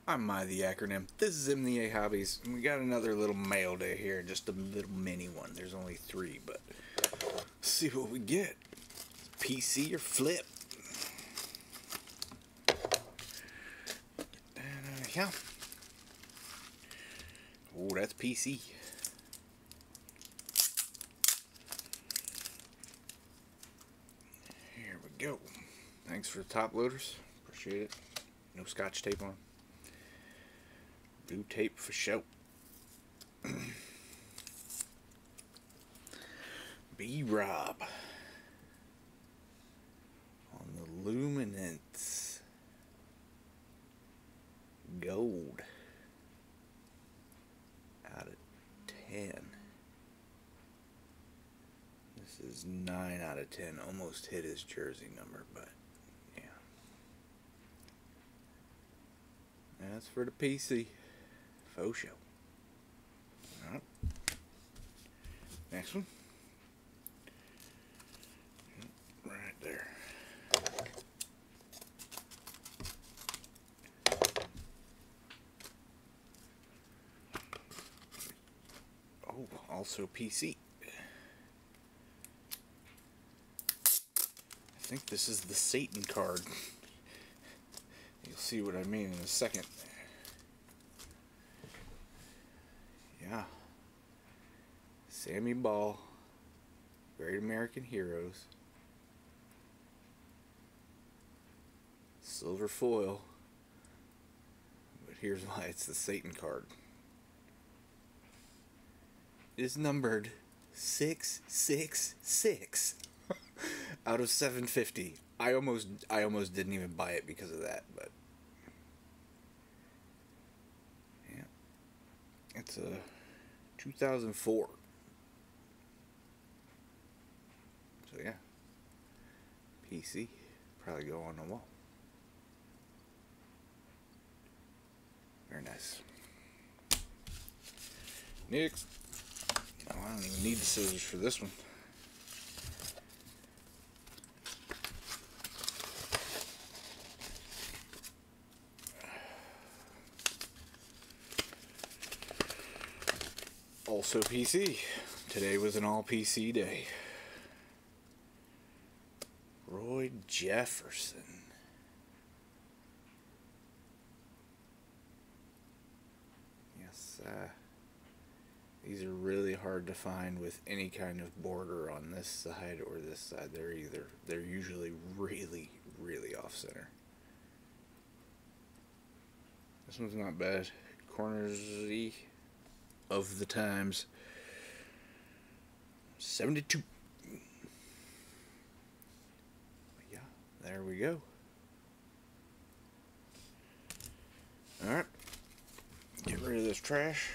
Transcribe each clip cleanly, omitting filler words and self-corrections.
I'm the acronym. This is MDA Hobbies, and we got another little mail day here, just a little mini one. There's only 3, but let's see what we get. PC or flip? Yeah. Oh, that's PC. Here we go. Thanks for the top loaders. Appreciate it. No scotch tape on. Blue tape for show. B-Rob on the Luminance Gold out of 10. This is 9 out of 10. Almost hit his jersey number, but yeah. That's for the PC. Faux show. Alright. Next one. Right there. Oh, also PC. I think this is the Satan card. You'll see what I mean in a second. Yeah. Sammy Ball. Great American Heroes. Silver foil. But here's why it's the Satan card. It is numbered 666 out of 750. I almost didn't even buy it because of that, but yeah. It's a 2004. So yeah. PC probably go on the wall. Very nice. Next. Oh, I don't even need the scissors for this one. Also PC. Today was an all PC day. Roy Jefferson. Yes, these are really hard to find with any kind of border on this side or this side. They're usually really, really off center. This one's not bad. Corners of the times. 72. Yeah, there we go. Alright. Get rid of this trash.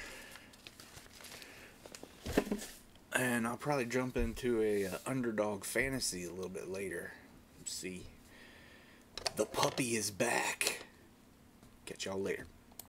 And I'll probably jump into a underdog fantasy a little bit later. See. The puppy is back. Catch y'all later.